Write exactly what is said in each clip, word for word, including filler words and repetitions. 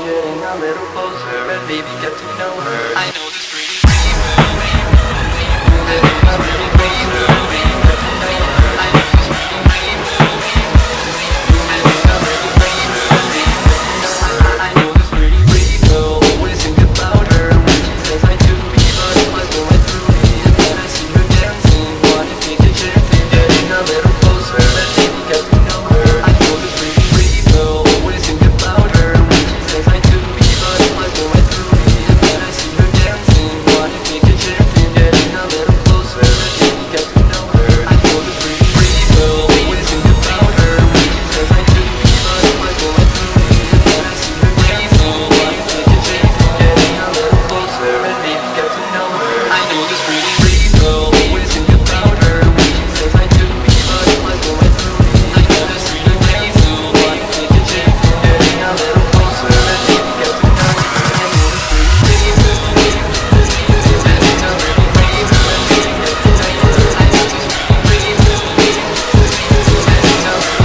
getting a little closer and maybe get to know her. I know this pretty getting a little closer and maybe get to know her. I know this pretty getting a little closer and maybe get to know her. I know this pretty pretty girl, always think about her when she says I do me, but it was going through me. And then I see her dancing, wanna take a chance and getting a little closer and maybe get to know her. I know this pretty pretty girl, always think about her when she says I do me, but it was going through me. And then I see her dancing, wanna take a chance and getting a little closer and maybe get to know her. I know this pretty pretty girl, always think about her when she says I do me, but it was going through me. And then I see her dancing, wanna take a chance and getting a little closer and maybe get to know her. I know this pretty pretty girl, always think about her when she says I do me, but it was going through me. I know this pretty dancing, wanna take a chance and getting a little closer and maybe get to know her. I know this pretty dancing, getting a little closer and maybe get to know her. I know this pretty dancing, getting a little closer and maybe get to know her.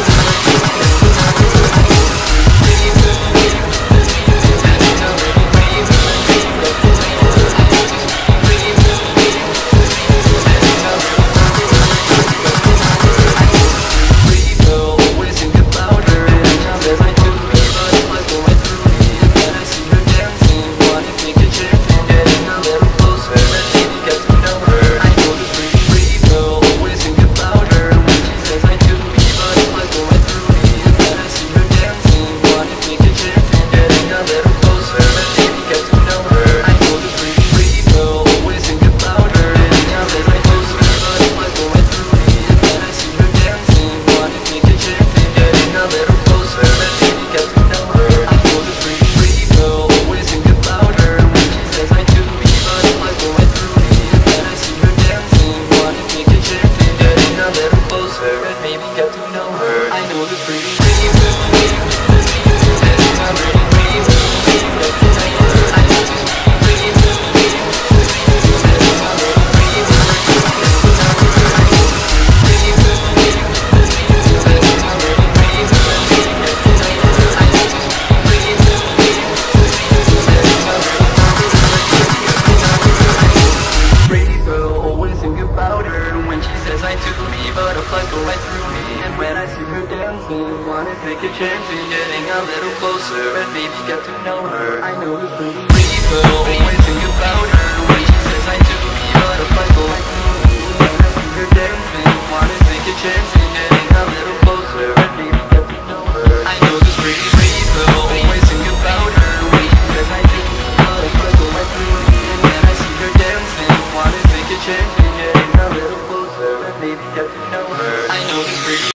Wanna take a chance in getting a little closer and maybe get to know her. I know this pretty pretty girl, always think about her when she says I do me, butterflies going through me. When I see her dancing, wanna take a chance in getting a little closer and maybe get to know her. I know this pretty pretty girl, always think about her when she says I do me, butterflies going through me. And when I see her dancing, wanna take a chance